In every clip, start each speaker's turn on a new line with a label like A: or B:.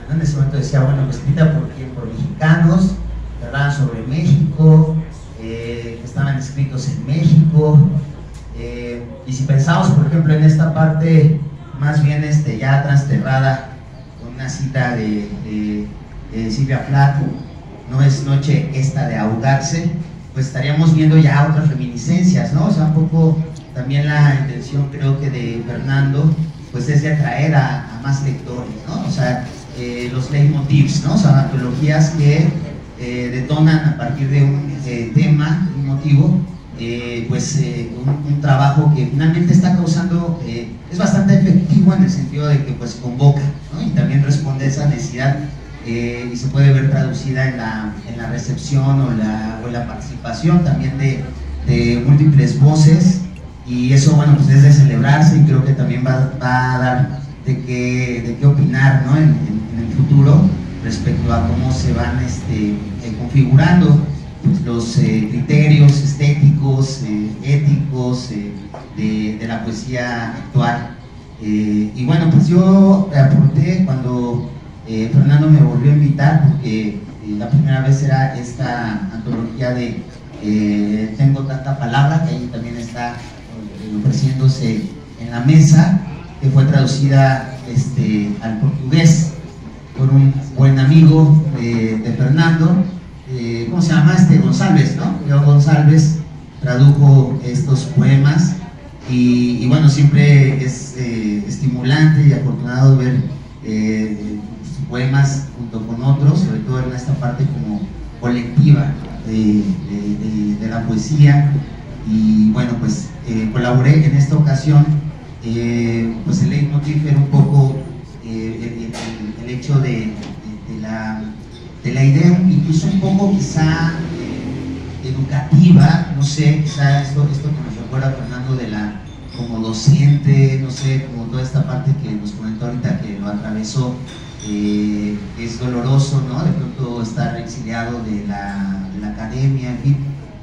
A: ¿no? En ese momento decía, bueno, pues escrita por quién, por mexicanos, que hablaban sobre México, que estaban escritos en México, y si pensamos, por ejemplo, en esta parte más bien ya transterrada, con una cita de Silvia Plath, no es noche esta de ahogarse, pues estaríamos viendo ya otras reminiscencias, ¿no? O sea, un poco también la intención, creo que de Fernando, pues es de atraer a más lectores, ¿no? O sea, los leitmotivs, ¿no? O sea, antologías que detonan a partir de un tema, un motivo, un trabajo que finalmente está causando, es bastante efectivo en el sentido de que pues convoca, ¿no? Y también responde a esa necesidad, y se puede ver traducida en la recepción o la participación también de múltiples voces, y eso, bueno, pues es de celebrarse, y creo que también va a dar de qué opinar, ¿no? en el futuro respecto a cómo se van configurando pues, los criterios estéticos, éticos de la poesía actual. Y bueno, pues yo aporté cuando Fernando me volvió a invitar, porque la primera vez era esta antología de Tengo tanta palabra, que ahí también está ofreciéndose en la mesa, que fue traducida al portugués por un buen amigo de Fernando, ¿cómo se llama? González, ¿no? León González tradujo estos poemas, y bueno, siempre es estimulante y afortunado ver sus poemas junto con otros, sobre todo en esta parte como colectiva de la poesía. Y bueno, pues colaboré en esta ocasión, pues el leitmotiv era un poco el hecho de la idea, incluso un poco quizá educativa, no sé, quizá esto que nos recuerda Fernando de la como docente, no sé, como toda esta parte que nos comentó ahorita que lo atravesó, es doloroso, ¿no? De pronto estar exiliado de la academia, en fin,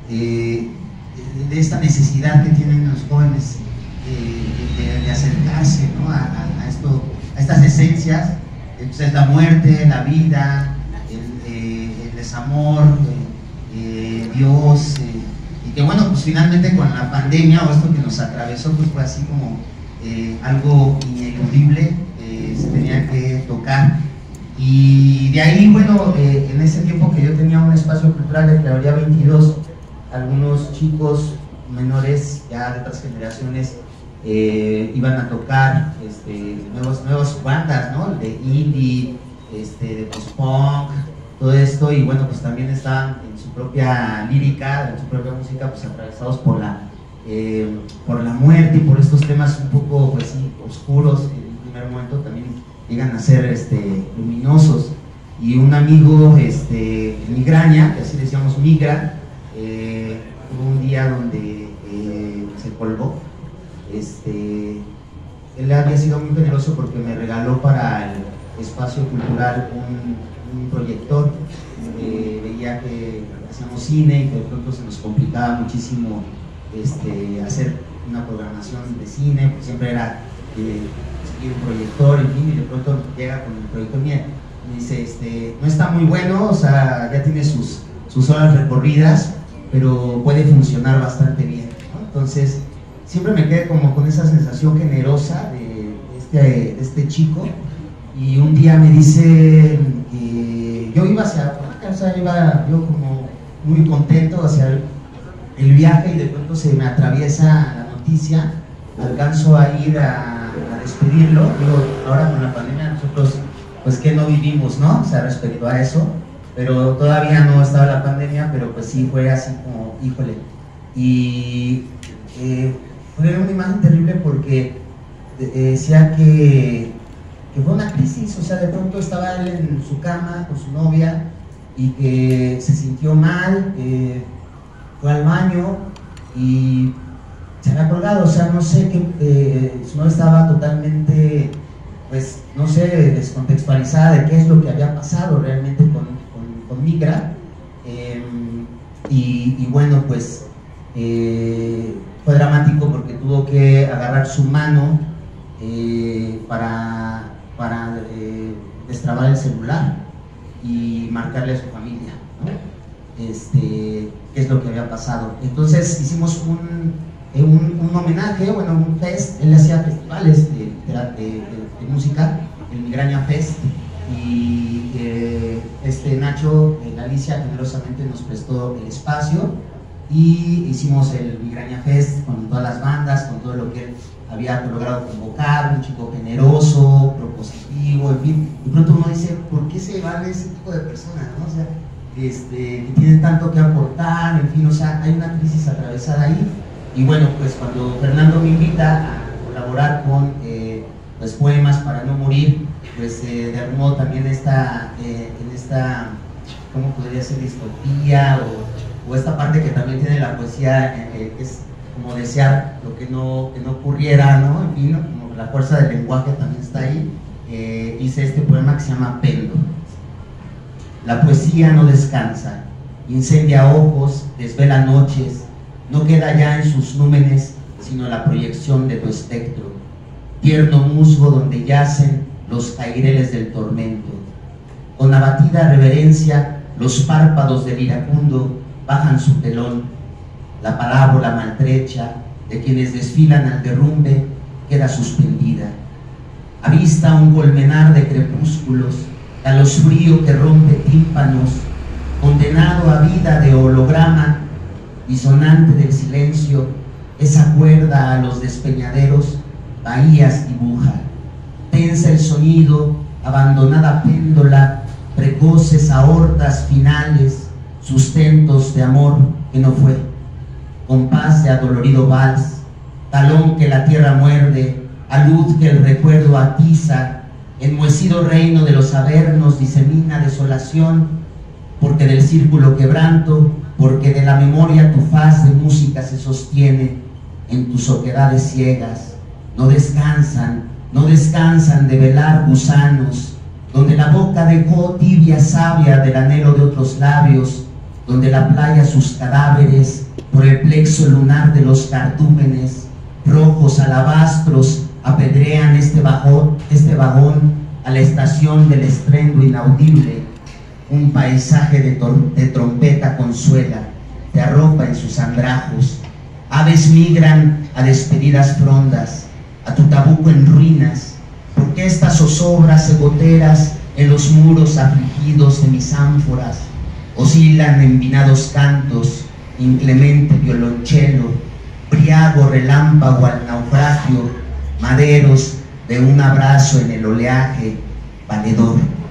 A: de esta necesidad que tienen los jóvenes de acercarse, ¿no? a estas esencias. Entonces la muerte, la vida, el desamor, Dios, y que bueno, pues finalmente con la pandemia o esto que nos atravesó, pues fue así como algo ineludible, se tenía que tocar. Y de ahí, bueno, en ese tiempo que yo tenía un espacio cultural de Clavería 22, algunos chicos menores ya de otras generaciones iban a tocar nuevas bandas, ¿no? De indie, de post-punk, todo esto, y bueno, pues también estaban en su propia lírica, en su propia música, pues atravesados por la muerte y por estos temas un poco, pues sí, oscuros, que en un primer momento también llegan a ser luminosos. Y un amigo, Migraña, que así decíamos Migra, hubo un día donde se colgó. Él había sido muy generoso porque me regaló para el espacio cultural un proyector. Veía que hacíamos cine y que de pronto se nos complicaba muchísimo hacer una programación de cine, porque siempre era seguir un proyector, en fin, y de pronto llega con el proyector, mira, me dice, no está muy bueno, o sea, ya tiene sus horas recorridas, pero puede funcionar bastante bien, ¿no? Entonces siempre me quedé como con esa sensación generosa de este chico. Y un día me dice que yo iba hacia Oaxaca, o sea, iba yo como muy contento hacia el viaje, y de pronto se me atraviesa la noticia, alcanzo a ir a despedirlo. Digo, ahora con la pandemia nosotros pues que no vivimos, ¿no? O sea, respecto a eso, pero todavía no estaba la pandemia, pero pues sí fue así como, híjole. Y fue una imagen terrible porque decía que fue una crisis, o sea, de pronto estaba él en su cama con su novia y que se sintió mal, fue al baño y se había colgado, o sea, no sé qué, su novia estaba totalmente, pues, no sé, descontextualizada de qué es lo que había pasado realmente con Migra, y bueno, pues, fue dramático porque tuvo que agarrar su mano para destrabar el celular y marcarle a su familia, ¿no? Qué es lo que había pasado. Entonces hicimos un homenaje, bueno, un fest. Él hacía festivales de música, el Migraña Fest, y Nacho, Alicia generosamente nos prestó el espacio y hicimos el Migraña Fest con todas las bandas, con todo lo que él había logrado convocar, un chico generoso, propositivo, en fin. De pronto uno dice, ¿por qué se van ese tipo de personas, ¿no? O sea, que tienen tanto que aportar, en fin, o sea, hay una crisis atravesada ahí. Y bueno, pues cuando Fernando me invita a colaborar con pues, Poemas para no morir, pues de algún modo también en esta, ¿cómo podría ser? Distopía o esta parte que también tiene la poesía, es como desear lo que no ocurriera, ¿no? En fin, como la fuerza del lenguaje también está ahí. Hice este poema que se llama Pendo. La poesía no descansa, incendia ojos, desvela noches, no queda ya en sus númenes, sino la proyección de tu espectro, tierno musgo donde yacen los caireles del tormento. Con abatida reverencia, los párpados del iracundo bajan su telón. La parábola maltrecha de quienes desfilan al derrumbe queda suspendida. Avista un colmenar de crepúsculos, calosfrío que rompe tímpanos, condenado a vida de holograma, disonante del silencio, esa cuerda a los despeñaderos, bahías dibuja. Tensa el sonido, abandonada péndola, precoces aortas finales, sustentos de amor que no fue, compás de adolorido vals, talón que la tierra muerde, alud que el recuerdo atiza, enmohecido reino de los avernos disemina desolación, porque del círculo quebranto, porque de la memoria tu faz de música se sostiene en tus oquedades ciegas. No descansan de velar gusanos, donde la boca dejó tibia savia del anhelo de otros labios, donde la playa sus cadáveres por el plexo lunar de los cardúmenes, rojos alabastros apedrean este vagón a la estación del estruendo inaudible. Un paisaje de trompeta consuela, te arropa en sus andrajos. Aves migran a despedidas frondas, a tu tabuco en ruinas, porque estas zozobras goteras en los muros afligidos de mis ánforas oscilan en vinados cantos, inclemente violonchelo, briago relámpago al naufragio, maderos de un abrazo en el oleaje, valedor.